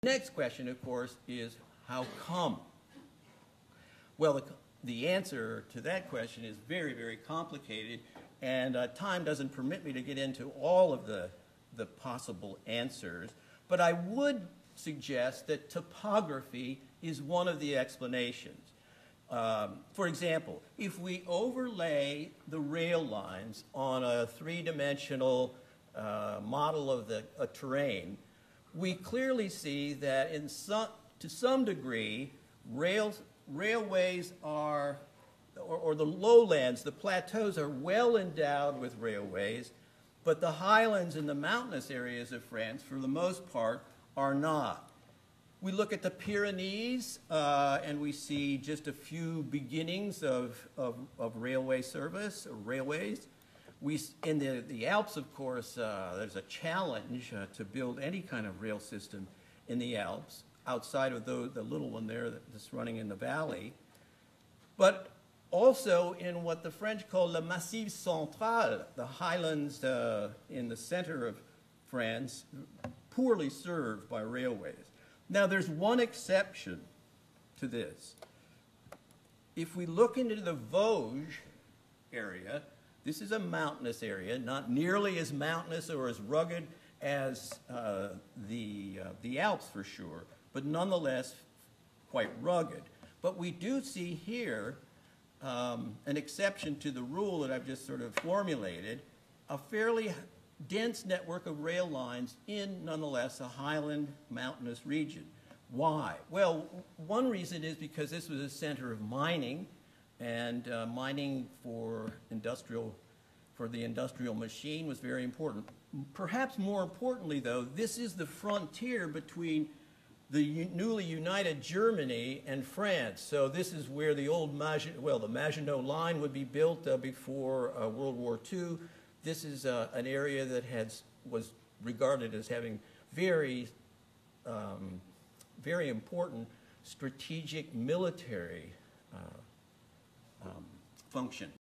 Next question, of course, is how come? Well, the answer to that question is very, very complicated, and time doesn't permit me to get into all of the possible answers, but I would suggest that topography is one of the explanations. For example, if we overlay the rail lines on a three-dimensional model of a terrain, we clearly see that to some degree, railways are, or the lowlands, the plateaus are well endowed with railways, but the highlands and the mountainous areas of France, for the most part, are not. We look at the Pyrenees, and we see just a few beginnings of railway service, or railways. In the Alps, of course, there's a challenge to build any kind of rail system in the Alps, outside of the little one there that's running in the valley. But also in what the French call le Massif Central, the highlands in the center of France, poorly served by railways. Now, there's one exception to this. If we look into the Vosges area, this is a mountainous area, not nearly as mountainous or as rugged as the Alps for sure, but nonetheless quite rugged. But we do see here an exception to the rule that I've just sort of formulated, a fairly dense network of rail lines in, nonetheless, a highland mountainous region. Why? Well, one reason is because this was a center of mining, and mining for the industrial machine was very important. Perhaps more importantly, though, this is the frontier between the newly united Germany and France. So this is where the old the Maginot Line would be built before World War II. This is an area that was regarded as having very important strategic military function.